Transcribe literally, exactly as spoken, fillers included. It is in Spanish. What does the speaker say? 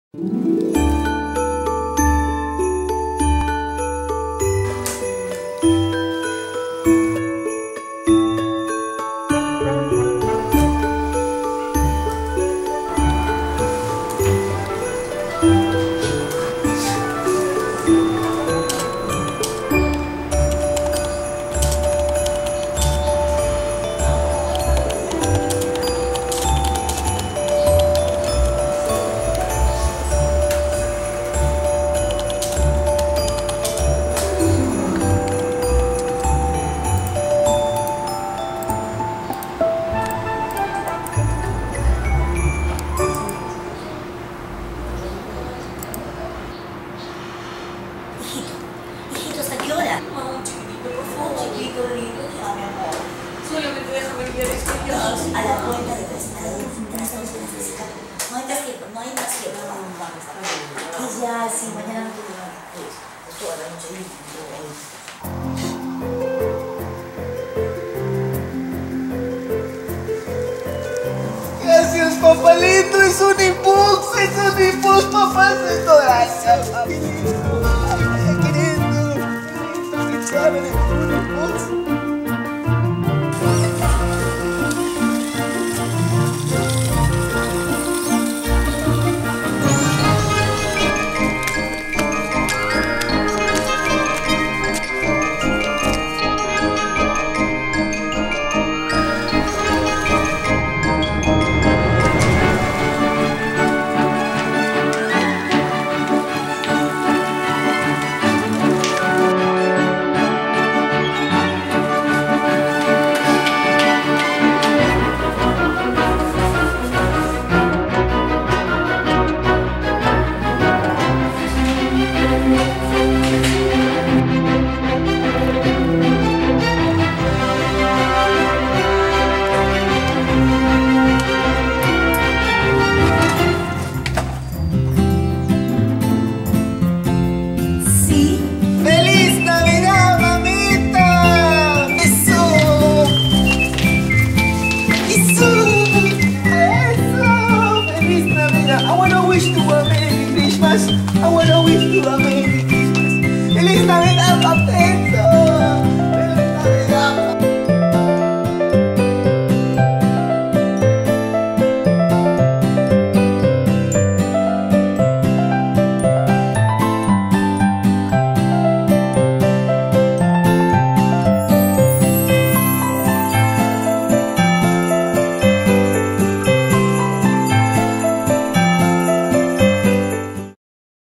Solamente déjame enviar esto y ya. A la cuenta de tres, a la cuenta de tres. No hay más tiempo, no hay más tiempo. Y ya, sí, mañana no puedo dar. Toda la noche. Gracias, papalito, es un impulso, es un impulso, papá, es todo. Gracias, papalito. Ay, qué lindo, qué chévere, es un impulso. I wanna wish the world